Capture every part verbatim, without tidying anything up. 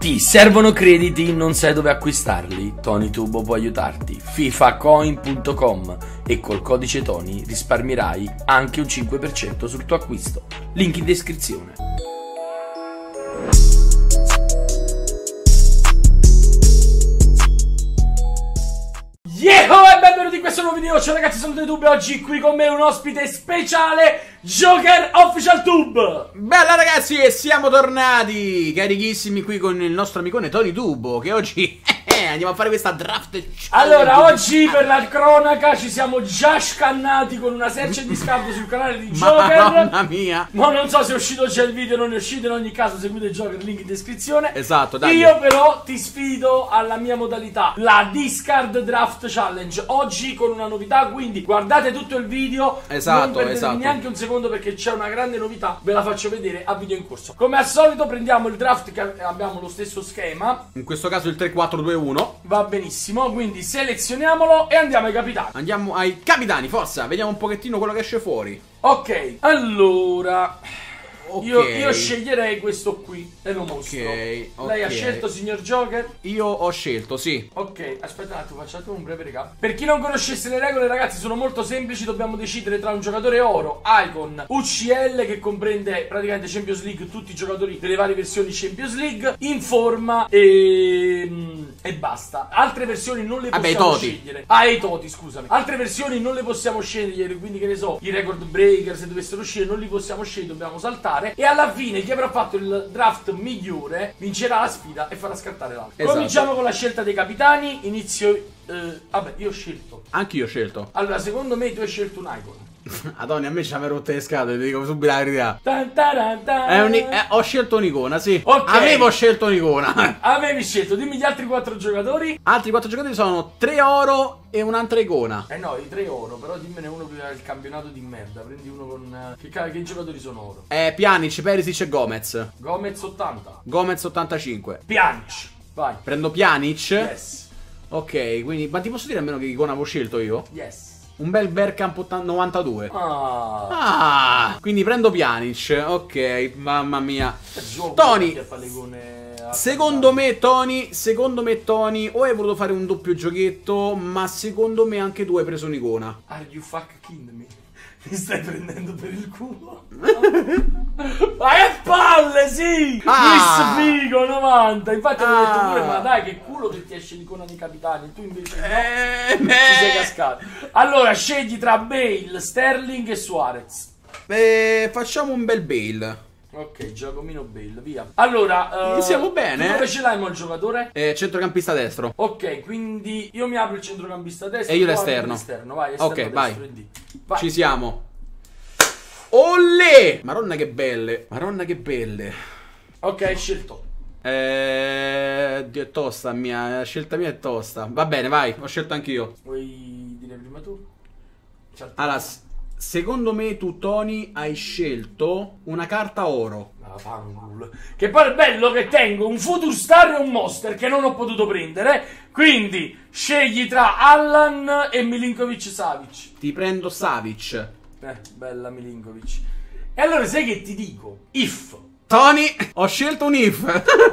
Ti servono crediti, non sai dove acquistarli? TonyTubo può aiutarti. fifacoin punto com e col codice Tony risparmierai anche un cinque per cento sul tuo acquisto. Link in descrizione. Yeho e benvenuti in questo nuovo video. Ciao ragazzi, sono TonyTubo e oggi qui con me un ospite speciale, Joker Official Tube. Bella ragazzi, e siamo tornati carichissimi qui con il nostro amicone TonyTubo, che oggi andiamo a fare questa draft challenge. Allora, oggi per la cronaca ci siamo già scannati con una serce di scarto sul canale di Joker. Mamma mia. Ma non so se è uscito già il video o non è uscito, in ogni caso seguite Joker, link in descrizione. Esatto, dai. Io però ti sfido alla mia modalità, la Discard Draft Challenge, oggi con una novità, quindi guardate tutto il video. Esatto, non perdetevi esatto. neanche un secondo perché c'è una grande novità, ve la faccio vedere a video in corso. Come al solito prendiamo il draft, che abbiamo lo stesso schema. In questo caso il tre quattro due uno. Va benissimo, quindi selezioniamolo e andiamo ai capitani. Andiamo ai capitani, forza, vediamo un pochettino quello che esce fuori. Ok, allora Ok. io, io sceglierei questo qui e lo mostro. Ok, ok. Lei ha scelto, signor Joker? Io ho scelto, sì. Ok, aspetta un attimo, facciamo un breve recap. Per chi non conoscesse le regole, ragazzi, sono molto semplici. Dobbiamo decidere tra un giocatore oro, Icon, U C L, che comprende praticamente Champions League, tutti i giocatori delle varie versioni Champions League, in forma e... e basta. Altre versioni non le Vabbè, possiamo Toti. scegliere. Ah, i Toti, scusami. Altre versioni non le possiamo scegliere, quindi che ne so, i record breaker, se dovessero uscire, non li possiamo scegliere, dobbiamo saltare. E alla fine chi avrà fatto il draft migliore vincerà la sfida e farà scattare l'altro. Esatto. Cominciamo con la scelta dei capitani. Inizio eh, vabbè, io ho scelto. Anch'io ho scelto. Allora, secondo me tu hai scelto un Icon. Madonna, a me ci aveva rotte le scatole, ti dico subito la verità. Tan taran tan. È un, eh, ho scelto un'icona, sì. Ok. Avevo scelto un'icona. Avevi scelto, dimmi gli altri quattro giocatori. Altri quattro giocatori sono tre oro e un'altra icona. Eh no, i tre oro, però dimmene uno che ha il campionato di merda. Prendi uno con... eh, Che, ca- che giocatori sono oro? Eh, Pjanic, Perisic e Gomez. Gomez ottanta. Gomez ottantacinque. Pjanic. Vai. Prendo Pjanic. Yes. Ok, quindi, ma ti posso dire almeno che icona avevo scelto io? Yes. Un bel Bergkamp novantadue. Ah. Ah, quindi prendo Pjanic. Ok, mamma mia. Gioco Tony, che fa le icone a secondo me Tony, secondo me Tony, o hai voluto fare un doppio giochetto, ma secondo me anche tu hai preso un'icona. Are you fucking me? Mi stai prendendo per il culo? Ma che palle, sì! Ah! Miss Figo novanta. Infatti ho detto Ah! pure, ma dai, che culo che ti esce l'icona dei capitani. Tu invece no, Eh, ci sei cascato. Allora, scegli tra Bale, Sterling e Suarez. eh, facciamo un bel Bale. Ok, Giacomino Bale, via. Allora, eh, Iniziamo bene, tu dove eh? ce l'hai mo il giocatore? Eh, centrocampista destro. Ok, quindi io mi apro il centrocampista destro E io tu apri l'esterno. l'esterno. Vai, esterno, Ok, destro, vai. in D. Vai. Ci siamo. Olle! Maronna che belle. Maronna che belle. Ok, hai scelto. Eh, Dio, è tosta mia. La scelta mia è tosta. Va bene, vai. Ho scelto anch'io. Vuoi dire prima tu? Ciao. Allora, s- secondo me tu, Tony, hai scelto una carta oro. Ah, fanculo. Che poi è bello che tengo un Future Star e un Monster che non ho potuto prendere. Quindi scegli tra Allan e Milinkovic Savic. Ti prendo Savic. Eh, bella Milinkovic. E allora sai che ti dico? If. Tony, ho scelto un if.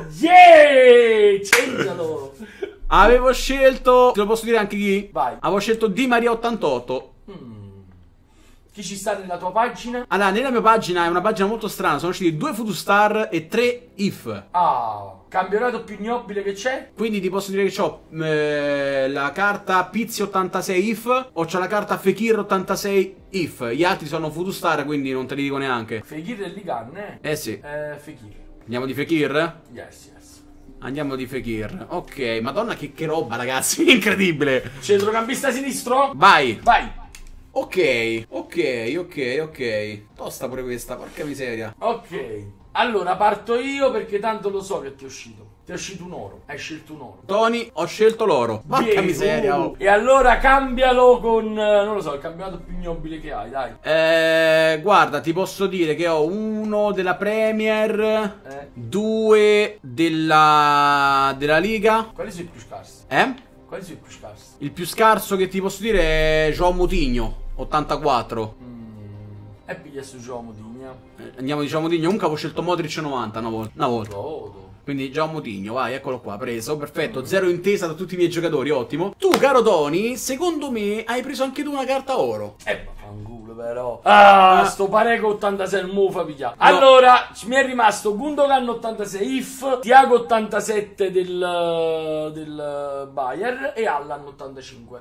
Yeah! Cengialo. Avevo scelto, te lo posso dire anche chi? Vai. Avevo scelto Di Maria ottantotto. Mm. Chi ci sta nella tua pagina? Allora, nella mia pagina è una pagina molto strana. Sono usciti due Future Star e tre if. Ah, campionato più ignobile che c'è? Quindi ti posso dire che ho eh, la carta Pizzi ottantasei if o c'ho la carta Fekir ottantasei if. Gli altri sono Future Star, quindi non te li dico neanche. Fekir e Ligan, eh? Eh sì. Eh, Fekir. Andiamo di Fekir? Yes, yes. Andiamo di Fekir. Ok, madonna che, che roba ragazzi, incredibile. Centrocampista sinistro? Vai. Vai. Ok, ok, ok, ok. Tosta pure questa, porca miseria. Ok. Allora parto io perché tanto lo so che ti è uscito. Ti è uscito un oro. Hai scelto un oro. Tony, ho scelto l'oro. Porca Vieni, miseria, uh. oh. E allora cambialo con, eh, non lo so, il campionato più ignobile che hai, dai. Eh, guarda, ti posso dire che ho uno della Premier, Eh. due della, della Liga. Quali sono i più scarsi? Eh? Quali sono i più scarsi? Il più scarso che ti posso dire è João Moutinho, ottantaquattro. Mm. E piglia su Giomo Digna. Eh, andiamo diciamo di comunque avevo scelto Modric novanta una volta. Una volta. Godo. Quindi già un Moutinho, vai, eccolo qua, preso, perfetto, zero intesa da tutti i miei giocatori, ottimo. Tu, caro Tony, secondo me hai preso anche tu una carta oro. Eh, ma fanculo però. Ah, sto Pareco ottantasei il mufa piglia. Allora, mi è rimasto Gundogan ottantasei If, Thiago ottantasette del, del Bayer e Allan ottantacinque.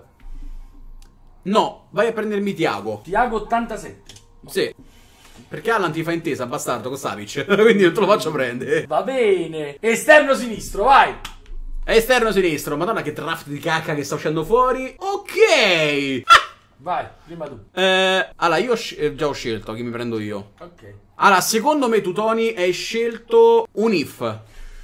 No, vai a prendermi Thiago. Thiago ottantasette. Sì. Perché Allan ti fa intesa, bastardo, con Savic. Quindi non te lo faccio prendere. Va bene. Esterno sinistro, vai. Esterno sinistro. Madonna che draft di cacca che sta uscendo fuori. Ok. Vai, prima tu. Eh, allora, io ho sc- eh, già ho scelto chi mi prendo io. Ok. Allora, secondo me tu, Tony, hai scelto un If.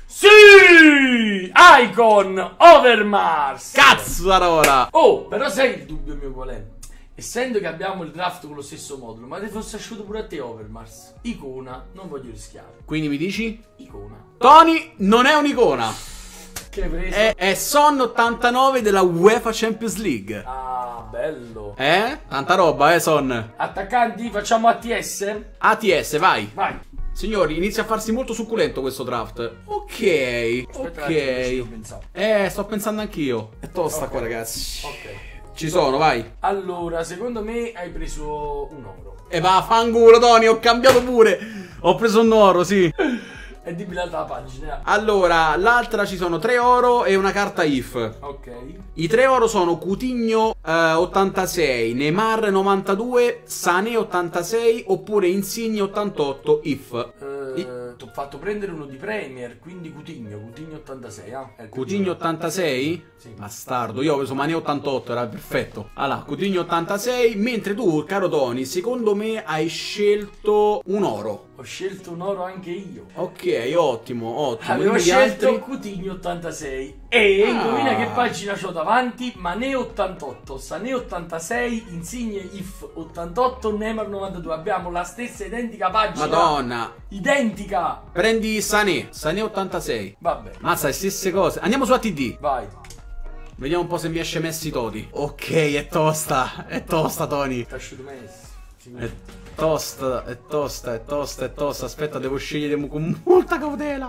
Sì! Icon Overmars. Cazzarola. Oh, però sai il dubbio mio qual è? Essendo che abbiamo il draft con lo stesso modulo, ma te fosse asciutto pure a te Overmars. Icona, non voglio rischiare. Quindi mi dici? Icona. Tony non è un'icona. Che hai preso? È, è Son ottantanove della UEFA Champions League. Ah, bello. Eh? Tanta roba, eh, Son. Attaccanti, facciamo A T S? A T S, vai. Vai. Signori, inizia a farsi molto succulento questo draft. Ok, Aspetta, che ci devo ok. pensare. Eh, sto pensando anch'io. È tosta Ok. qua, ragazzi. Ok. Ci sono, vai. Allora, secondo me hai preso un oro. E va, fanculo, Tony, ho cambiato pure. Ho preso un oro, sì. E dimmi l'altra pagina. Allora, l'altra ci sono tre oro e una carta If. Ok. I tre oro sono Coutinho eh, ottantasei, Neymar novantadue, Sané ottantasei oppure Insigne ottantotto If. Eh, ti ho fatto prendere uno di Premier, quindi Coutinho, Coutinho ottantasei, ah? Ecco, Coutinho ottantasei? Sì. Bastardo, io ho preso Mané ottantotto, era perfetto. Allora, Coutinho ottantasei, mentre tu, caro Tony, secondo me hai scelto un oro. Ho scelto un oro anche io. Ok, ottimo, ottimo. Avevo Dimmi gli scelto altri. Coutinho ottantasei. E Ah. indovina che pagina c'ho davanti? Mané ottantotto, Sané ottantasei, Insigne If ottantotto, Neymar novantadue. Abbiamo la stessa identica pagina. Madonna. Identica. Prendi Sané, Sané ottantasei. Vabbè. Mazza, le stesse cose. Andiamo su A T D. Vai. Vediamo un po' se mi esce Messi Toti. Ok, è tosta. È tosta, Tony. T'asciuto Messi. Sì. È tosta, è tosta, è tosta, è tosta. Aspetta, devo scegliere con molta cautela.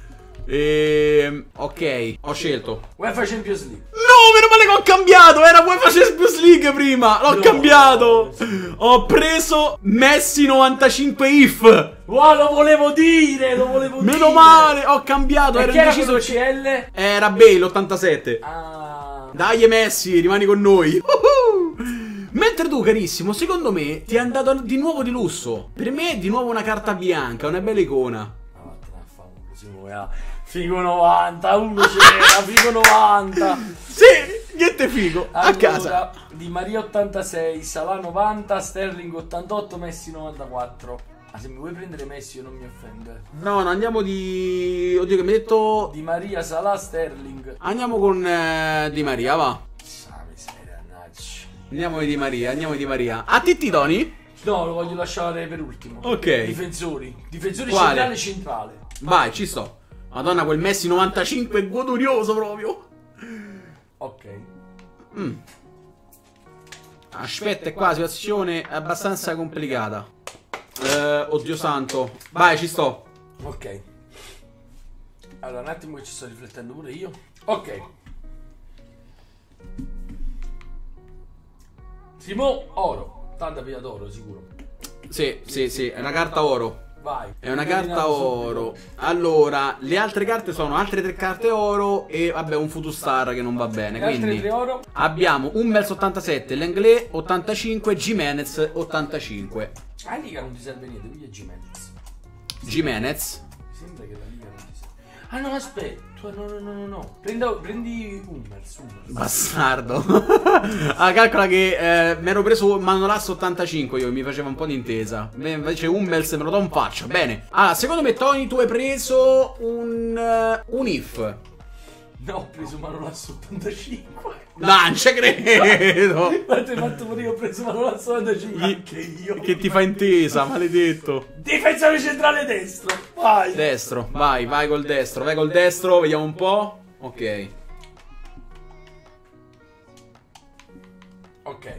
Ehm, ok, ho scelto. UEFA Champions League. No, meno male che ho cambiato. Era UEFA Champions League prima. L'ho No. cambiato. Ho preso Messi novantacinque If. Wow, lo volevo dire, lo volevo dire. Meno male, ho cambiato. E Ero chi era indeciso. quello C L? Era Bale ottantasette. Ah. Dai Messi, rimani con noi. Uhuh. Mentre tu, carissimo, secondo me ti è andato di nuovo di lusso. Per me è di nuovo una carta bianca, una bella icona. Ah, vattene a fa un così come ha. Figo novanta, uno c'era, Figo novanta. Sì, niente figo, a Allora, casa. Di Maria ottantasei, Salah novanta, Sterling ottantotto, Messi novantaquattro. Ma se mi vuoi prendere Messi io non mi offende. No, no, andiamo di... Oddio che mi hai detto... Di Maria, Salah, Sterling. Andiamo con eh, Di Maria, va. Ah, miseria, annaggia. Andiamo di Maria, andiamo di Maria. A T T, Tony? No, lo voglio lasciare per ultimo. Ok. Difensori. Difensori Quale? centrale centrale. Vai, ci sto. Madonna, quel Messi novantacinque è godurioso proprio. Ok. Mm. Aspetta, è qua la situazione è abbastanza complicata. Eh, oddio santo. Vai, ci sto. Ok. Allora, un attimo che ci sto riflettendo pure io. Ok. Simo, oro. Tanta via d'oro, sicuro. Sì, sì, sì, è una carta oro. Vai. È una Indovinato carta oro. subito. Allora, le altre carte sono altre tre carte oro e vabbè un Futustar che non va bene. Le altre Quindi tre oro. abbiamo Hummels ottantasette, Lenglet ottantacinque, Gimenez ottantacinque. Ah, Liga non ti serve niente, quindi è Gimenez. Gimenez? Mi sembra che la Liga non ti serve. Ah no, aspetta. No, no, no, no, no. Prenda, prendi Hummels, Hummels. Bastardo. Ah, calcola che eh, mi ero preso Manolas ottantacinque io, mi faceva un po' di intesa. Beh, invece Hummels me lo do un faccia. Bene. Ah, secondo me Tony tu hai preso un uh, un If. No, ho preso Manolas ottantacinque. No, non ci credo. Ma ti hai fatto pure io, ho preso Manolas ottantacinque. Anche io. Che ti fa intesa, maledetto. Difensore centrale destro. Vai. Destro, vai, vai col destro, vai col destro, vediamo un po'. Ok. Ok.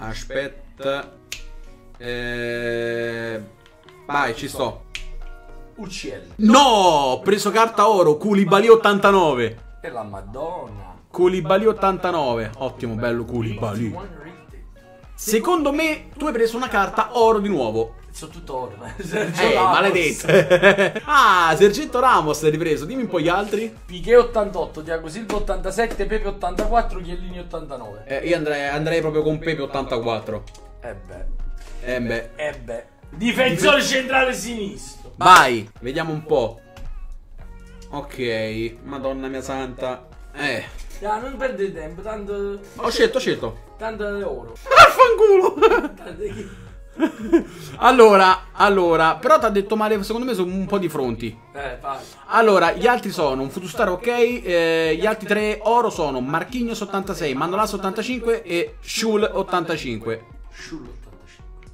Aspetta. Eh... Vai, ci sto. U C L. No, ho preso carta oro, Koulibaly ottantanove. E la Madonna. Koulibaly ottantanove. Ottimo, bello Koulibaly. Secondo me tu hai preso una carta oro di nuovo. Sono tutto oro. Eh, maledetto. Ah, Sergento Ramos l'hai ripreso. Dimmi un po' gli altri. Piqué ottantotto, Thiago Silva ottantasette, Pepe ottantaquattro, Chiellini ottantanove. Eh, io andrei, andrei proprio con Pepe ottantaquattro. Eh beh. Eh beh. Eh beh. Difensore centrale sinistro. Vai, vediamo un po'. Ok, Madonna mia santa. Eh. Dai, non perdete tempo, tanto. Ho scelto, ho scelto. Tanto è oro. Affanculo. Tanto... Allora, allora, però ti ha detto male, secondo me, su un po' di fronti. Eh, vai. Allora, gli altri sono un Futustar, ok. eh, Gli altri tre oro sono Marquinhos ottantasei, Manolas ottantacinque e Schul ottantacinque. Schul ottantacinque.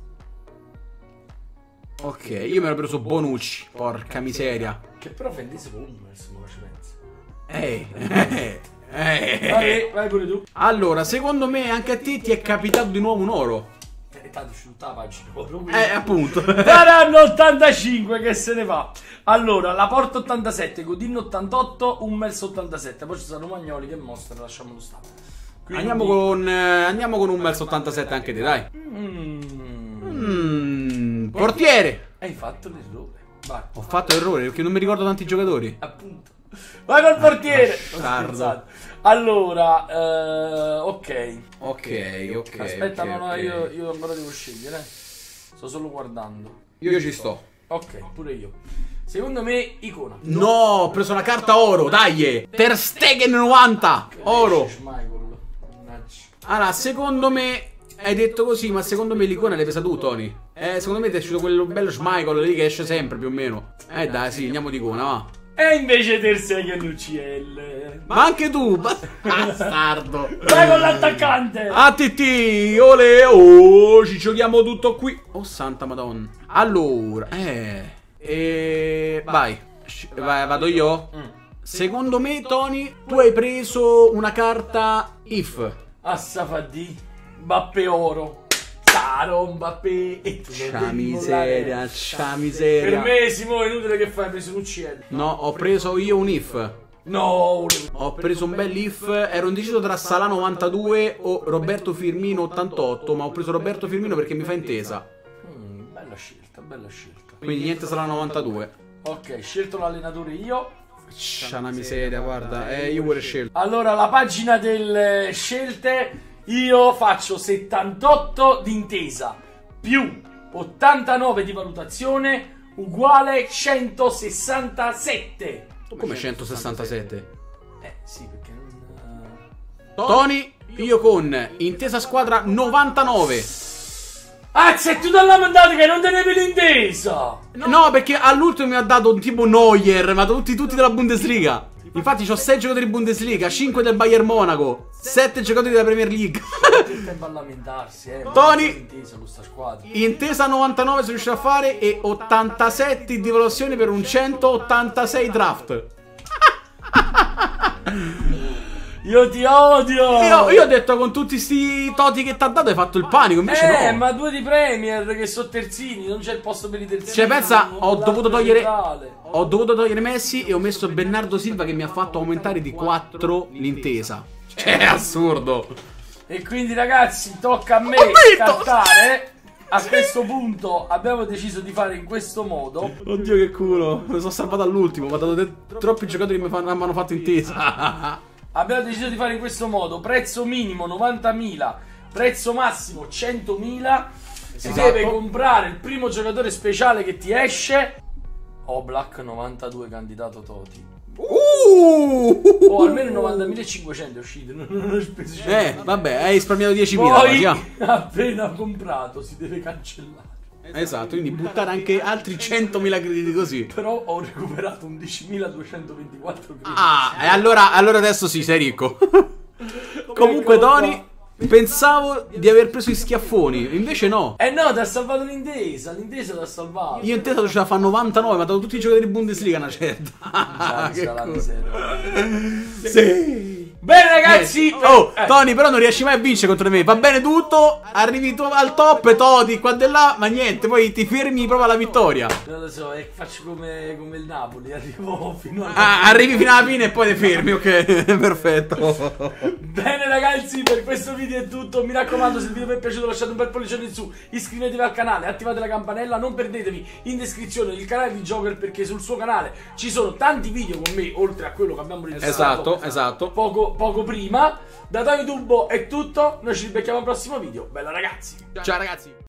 Ok, io mi ero preso Bonucci. Porca miseria. Che però Fendese con Hummels, ma ci penso. Eh, eh, eh. Vai, vai pure tu. Allora, secondo me anche a te ti è capitato di nuovo un oro. E tanto ci tutta la pagina oro. Eh, appunto. Saranno ottantacinque, che se ne fa. Allora, Laporta ottantasette, Godin ottantotto, Hummels ottantasette. Poi ci sono Romagnoli che mostra, lasciamolo stare. Quindi... Andiamo con eh, andiamo con Hummels ottantasette anche te, dai. Mm. Mm, portiere. Hai fatto l'errore. Vai. Ho fatto errore perché non mi ricordo tanti giocatori. Appunto. Vai col portiere. Bastardo. Allora, eh, ok. Ok, ok. Aspetta, okay, no, no, okay. io, io ancora devo scegliere. Sto solo guardando. Io ci sto. Ok, pure io. Secondo me, Icona. No, ho preso la carta oro, dai. Per Stegen novanta. Oro. Schmeichel. Mannaggia. Allora, secondo me hai detto così, ma secondo me l'icona l'hai presa tu, Tony. Eh, secondo me ti è uscito quello bello Schmeichel lì che esce sempre più o meno. Eh dai, sì, andiamo di icona, va. E invece Ter Stegen U C L. Ma anche tu, bastardo. Vai con l'attaccante. A T T, ole, oh, ci giochiamo tutto qui. Oh santa madonna. Allora, eh, eh vai. vai, vado io. Mm. Secondo me, Tony, tu hai preso una carta if. Assafadì. Mbappé oro. Caro Mbappé. E tu non C'ha devi miseria, mollare. c'ha miseria. Per me, Simone, è inutile che fai, hai preso un U C L. No, ho preso io un if. No, Ho preso un bel if. Ero indeciso tra Salah novantadue o Roberto Firmino ottantotto, ma ho preso Roberto Firmino perché mi fa intesa. mm, bella scelta, bella scelta. Quindi niente Salah novantadue. Ok, scelto l'allenatore io. C'ha una miseria, guarda. Eh, io pure scelto. Allora, la pagina delle scelte, io faccio settantotto di intesa più ottantanove di valutazione uguale centosessantasette. Come centosessantasette? Eh, sì, perché non... Tony, io con intesa squadra novantanove. Ah, se tu dalla mandata che non tenevi l'intesa! No, perché all'ultimo mi ha dato un tipo Neuer, ma tutti, tutti della Bundesliga. Infatti ho sei giocatori di Bundesliga, cinque del Bayern Monaco, sette giocatori della Premier League. Che tempo a lamentarsi, eh. Tony, Intesa questa squadra. intesa novantanove si riuscirà a fare e ottantasette di valutazione per un centottantasei draft. Io ti odio! Io, io ho detto con tutti sti toti che ti ha dato hai fatto il panico, invece Eh, no. ma due di Premier che sono terzini, non c'è il posto per i terzini. Cioè pensa, ho dovuto togliere centrale. Ho dovuto togliere Messi e ho messo Bernardo Silva che mi ha fatto aumentare di quattro l'intesa. Cioè è assurdo. E quindi ragazzi, tocca a me Ho vinto! scartare. A questo punto abbiamo deciso di fare in questo modo. Oddio che culo, mi sono salvato all'ultimo, mi ha dato de- troppi giocatori che mi fanno- mi hanno fatto intesa. Abbiamo deciso di fare in questo modo. Prezzo minimo novantamila, prezzo massimo centomila. Si Esatto. deve comprare il primo giocatore speciale che ti esce. Oblak novantadue candidato Toti. Uh! O almeno novantamilacinquecento è uscito. Non non ho speso Eh, cento. vabbè, hai risparmiato diecimila Poi, quasi, ah. appena comprato, si deve cancellare. Esatto, quindi buttare anche altri centomila crediti così. Però ho recuperato undicimiladuecentoventiquattro crediti. Ah, e allora, allora adesso sì, sei ricco. Comunque Tony, pensavo di aver preso i schiaffoni, invece no. Eh no, ti ha salvato l'intesa. L'intesa ti ha salvato. Io intesa ce la fa novantanove, ma ha dato tutti i giocatori di Bundesliga una certa. Ah, Che sarà culo. miseria. Sì. Bene ragazzi, oh eh. Tony però non riesci mai a vincere contro me. Va bene tutto, arrivi tu al top, Todi qua e là, ma niente, poi ti fermi proprio alla vittoria. Non lo so, eh, faccio come, come il Napoli, arrivo fino alla Ah, arrivi fino alla fine e poi ti fermi, ok, perfetto. Bene ragazzi, per questo video è tutto. Mi raccomando, se il video vi è piaciuto lasciate un bel pollicione in su, iscrivetevi al canale, attivate la campanella, non perdetevi in descrizione il canale di Joker, perché sul suo canale ci sono tanti video con me, oltre a quello che abbiamo registrato Esatto, esatto. poco, poco prima. Da Tony Turbo è tutto, noi ci ribecchiamo al prossimo video. Bella ragazzi. Ciao ragazzi.